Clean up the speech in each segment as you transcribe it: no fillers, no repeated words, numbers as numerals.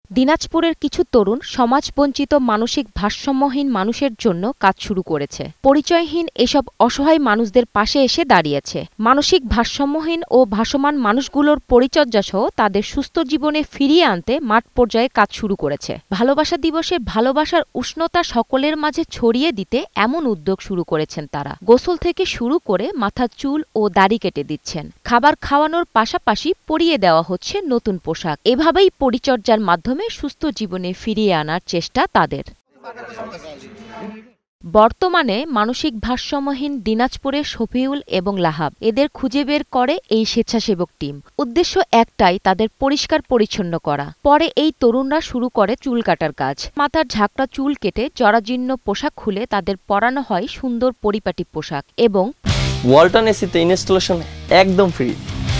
দিনাজপুরের কিছু তরুণ সমাজবঞ্চিত মানসিক ভারসাম্যহীন মানুষের জন্য কাজ শুরু করেছে। পরিচয়হীন এসব অসহায় মানুষদের পাশে এসে দাঁড়িয়েছে। মানসিক ভারসাম্যহীন ও ভাসমান মানুষগুলোর পরিচর্যাসহ তাদের সুস্থ জীবনে ফিরিয়ে আনতে মাঠ পর্যায়ে কাজ শুরু করেছে। ভালোবাসা দিবসে ভালোবাসার উষ্ণতা সকলের মাঝে ছড়িয়ে দিতে এমন উদ্যোগ শুরু করেছেন তারা। গোসল থেকে শুরু করে মাথার চুল ও দাড়ি কেটে দিচ্ছেন। খাবার খাওয়ানোর পাশাপাশি পরিয়ে দেওয়া হচ্ছে নতুন পোশাক। এভাবেই পরিচর্যার মাধ্যমে সুস্থ জীবনে ফিরিয়ে আনার চেষ্টা তাদের। বর্তমানে মানসিক ভারসাম্যহীন দিনাজপুরের শফিউল এবং লাহাব এদের খুঁজে বের করে এই স্বেচ্ছাসেবক টিম। উদ্দেশ্য একটাই, তাদের পরিষ্কার পরিচ্ছন্ন করা। পরে এই তরুণরা শুরু করে চুল কাটার কাজ। মাথার ঝাঁকড়া চুল কেটে জরাজীর্ণ পোশাক খুলে তাদের পরানো হয় সুন্দর পরিপাটি পোশাক এবং ওয়ালটন এসিতে ইনস্টলেশন একদম ফ্রি।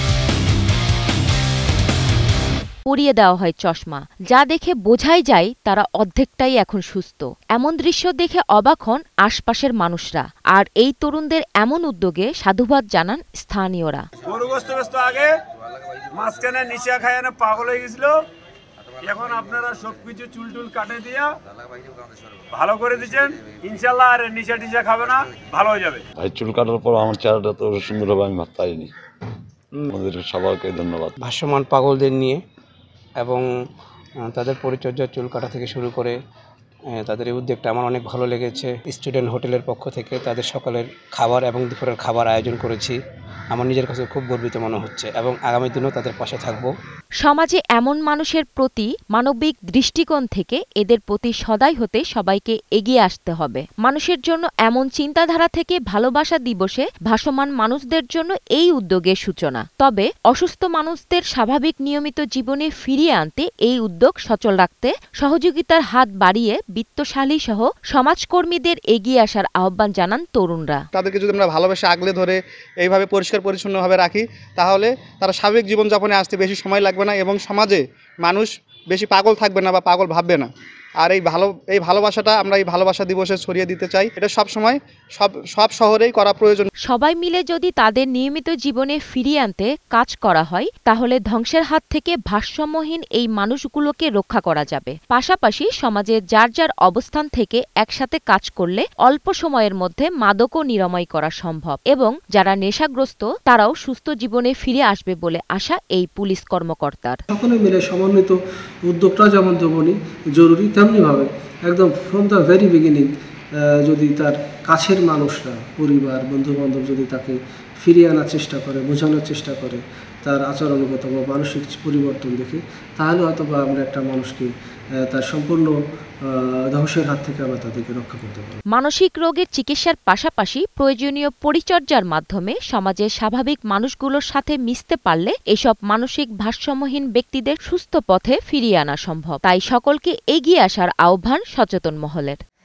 পরিয়ে দেওয়া হয় চশমা, যা দেখে বোঝাই যায় তারা অর্ধেকটাই এখন সুস্থ। এমন দৃশ্য দেখে অবাক হন আশপাশের মানুষরা। আর এই তরুণদের এমন উদ্যোগে সাধুবাদ জানান স্থানীয়রা। আগে মাঝখানে নিচা খায় না পাগল হয়ে গেছিল, এখন আপনারা সবকিছু চুল টুল কাটে দিয়া ভালো করে দিচ্ছেন, ইনশাল্লাহ আর নিচা টিচা খাবে না, ভালো হয়ে যাবে। ভাই চুল কাটার পর আমার চেহারাটা তো সুন্দর হবে আমি ভাবতে পারিনি। আমাদের সবাইকে ধন্যবাদ। ভাসমান পাগলদের নিয়ে এবং তাদের পরিচর্যা, চুল কাটা থেকে শুরু করে তাদের এই উদ্যোগটা আমার অনেক ভালো লেগেছে। স্টুডেন্ট হোটেলের পক্ষ থেকে তাদের সকালের খাবার এবং দুপুরের খাবার আয়োজন করেছি। আমার নিজের কাছে খুব গর্বিত মনে হচ্ছে এবং আগামী দিনেও তাদের পাশে থাকব। সমাজে এমন মানুষের প্রতি মানবিক দৃষ্টিকোণ থেকে এদের প্রতি সদয় হতে সবাইকে এগিয়ে আসতে হবে। মানুষের জন্য এমন চিন্তাধারা থেকে ভালোবাসা দিবসে ভাসমান মানুষদের জন্য এই উদ্যোগের সূচনা। তবে অসুস্থ মানুষদের স্বাভাবিক নিয়মিত জীবনে ফিরিয়ে আনতে এই উদ্যোগ সচল রাখতে সহযোগিতার হাত বাড়িয়ে বিত্তশালী সহ সমাজকর্মীদের এগিয়ে আসার আহ্বান জানান তরুণরা। তাদেরকে যদি আমরা ভালোবেসে আগলে ধরে এইভাবে পরিষ্কার পরিচ্ছন্নভাবে রাখি, তাহলে তারা স্বাভাবিক জীবনযাপনে আসতে বেশি সময় লাগবে না এবং সমাজে মানুষ বেশি পাগল থাকবে না বা পাগল ভাববে না। আর এই ভালোবাসাটা আমরা এই ভালোবাসা দিবসে ছড়িয়ে দিতে চাই। এটা সবসময় সব শহরেই করা প্রয়োজন। সবাই মিলে যদি তাদের নিয়মিত জীবনে ফিরিয়ে আনতে কাজ করা হয়, তাহলে ধ্বংসের হাত থেকে ভারসাম্যহীন এই মানুষগুলোকে রক্ষা করা যাবে। পাশাপাশি সমাজে যার যার অবস্থান থেকে একসাথে কাজ করলে অল্প সময়ের মধ্যে মাদকও নিরাময় করা সম্ভব এবং যারা নেশাগ্রস্ত তারাও সুস্থ জীবনে ফিরে আসবে বলে আশা এই পুলিশ কর্মকর্তার। সকলে মিলে সমন্বিত উদ্যোগটা যেমন জরুরি, তেমনিভাবে একদম ফ্রম দ্য ভেরি বিগিনিং যদি তার কাছের মানুষরা, পরিবার, বন্ধুবান্ধব যদি তাকে ফিরিয়ে আনার চেষ্টা করে, বোঝানোর চেষ্টা করে, তার আচরণগত বা মানসিক পরিবর্তন দেখে, তাহলে হয়তো বা আমরা একটা মানুষকে তার সম্পূর্ণ ধ্বংসের হাত থেকে আমরা তাদেরকে রক্ষা করতে পারি। মানসিক রোগের চিকিৎসার পাশাপাশি প্রয়োজনীয় পরিচর্যার মাধ্যমে সমাজের স্বাভাবিক মানুষগুলোর সাথে মিশতে পারলে এসব মানসিক ভারসাম্যহীন ব্যক্তিদের সুস্থ পথে ফিরিয়ে আনা সম্ভব। তাই সকলকে এগিয়ে আসার আহ্বান সচেতন মহলের।